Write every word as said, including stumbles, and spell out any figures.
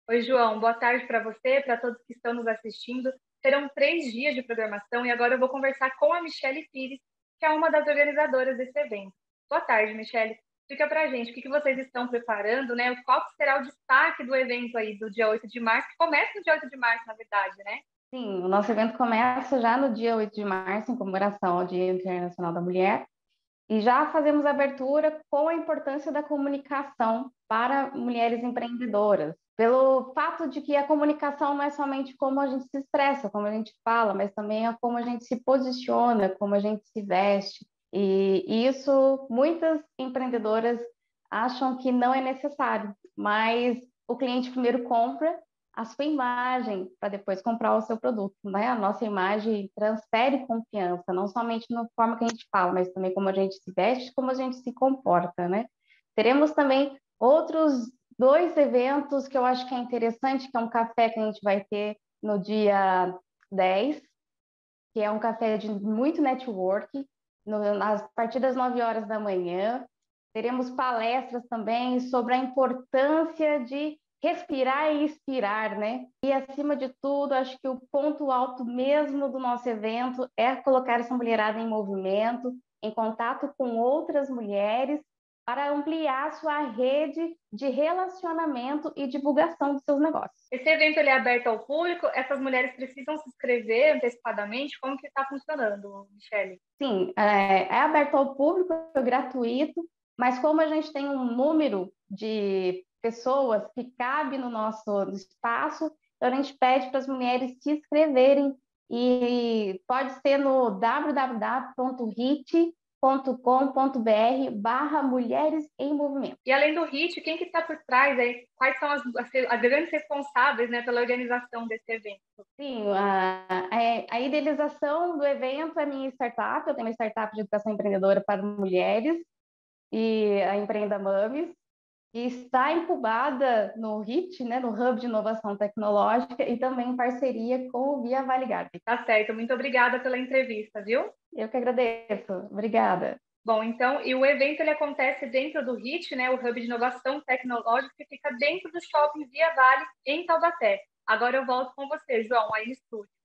Oi, João, boa tarde para você, para todos que estão nos assistindo. Serão três dias de programação e agora eu vou conversar com a Michele Pires, que é uma das organizadoras desse evento. Boa tarde, Michele. Fica para a gente, o que que vocês estão preparando, né? Qual será o destaque do evento aí do dia oito de março, que começa no dia oito de março, na verdade, né? Sim, o nosso evento começa já no dia oito de março, em comemoração ao Dia Internacional da Mulher, e já fazemos a abertura com a importância da comunicação para mulheres empreendedoras, pelo fato de que a comunicação não é somente como a gente se expressa, como a gente fala, mas também é como a gente se posiciona, como a gente se veste, e isso muitas empreendedoras acham que não é necessário, mas o cliente primeiro compra a sua imagem para depois comprar o seu produto, né? A nossa imagem transfere confiança, não somente na forma que a gente fala, mas também como a gente se veste, como a gente se comporta, né? Teremos também outros dois eventos que eu acho que é interessante, que é um café que a gente vai ter no dia dez, que é um café de muito network, no, a partir das nove horas da manhã. Teremos palestras também sobre a importância de respirar e inspirar, né? E, acima de tudo, acho que o ponto alto mesmo do nosso evento é colocar essa mulherada em movimento, em contato com outras mulheres, para ampliar sua rede de relacionamento e divulgação dos seus negócios. Esse evento ele é aberto ao público? Essas mulheres precisam se inscrever antecipadamente? Como que está funcionando, Michele? Sim, é, é aberto ao público, é gratuito, mas como a gente tem um número de pessoas que cabe no nosso espaço, então a gente pede para as mulheres se inscreverem e pode ser no w w w ponto hit ponto com ponto b r barra Mulheres em Movimento. E além do HIT, quem que está por trás aí? Quais são as, as, as grandes responsáveis, né, pela organização desse evento? Sim, a, a, a idealização do evento é minha startup, eu tenho uma startup de educação empreendedora para mulheres, e a Empreenda Mames, que está incubada no HIT, né, no Hub de Inovação Tecnológica, e também em parceria com o Via Vale Garden. Tá certo, muito obrigada pela entrevista, viu? Eu que agradeço, obrigada. Bom, então, e o evento ele acontece dentro do HIT, né, o Hub de Inovação Tecnológica, que fica dentro do Shopping Via Vale, em Taubaté. Agora eu volto com você, João, aí no estúdio.